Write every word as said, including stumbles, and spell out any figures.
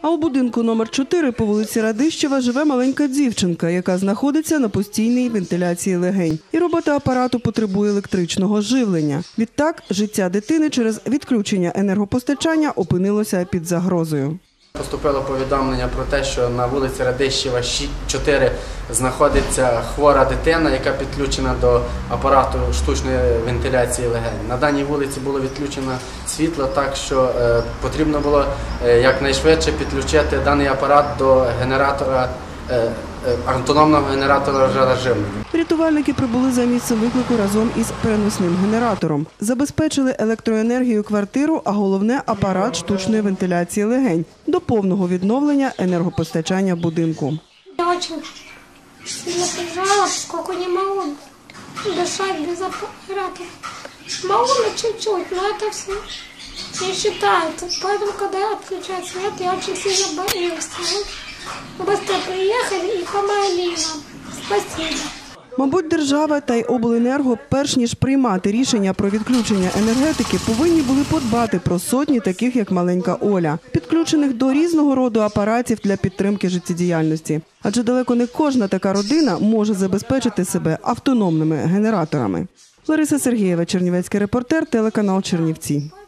А у будинку номер чотири по вулиці Радищева живе маленька дівчинка, яка знаходиться на постійній вентиляції легень. І робота апарату потребує електричного живлення. Відтак, життя дитини через відключення енергопостачання опинилося під загрозою. Поступило повідомлення про те, що на вулиці Радищева, чотири, знаходиться хвора дитина, яка підключена до апарату штучної вентиляції легень. На даній вулиці було відключено світло, так що е, потрібно було е, якнайшвидше підключити даний апарат до генератора, е, е, автономного генератора жароживлення. Рятувальники прибули за місце виклику разом із переносним генератором. Забезпечили електроенергію квартиру, а головне – апарат штучної вентиляції легень до повного відновлення енергопостачання будинку. Я дуже сильно переживала, поскольку не могу дышать без аппарата. Могу на чуть-чуть, но это все не считается. Поэтому, когда я отключаю свет, я очень сильно боюсь. Быстро приехали и помогли нам. Спасибо. Мабуть, держава та й обленерго, перш ніж приймати рішення про відключення енергетики, повинні були подбати про сотні таких, як маленька Оля, підключених до різного роду апаратів для підтримки життєдіяльності. Адже далеко не кожна така родина може забезпечити себе автономними генераторами. Лариса Сергієва, чернівецький репортер, телеканал Чернівці.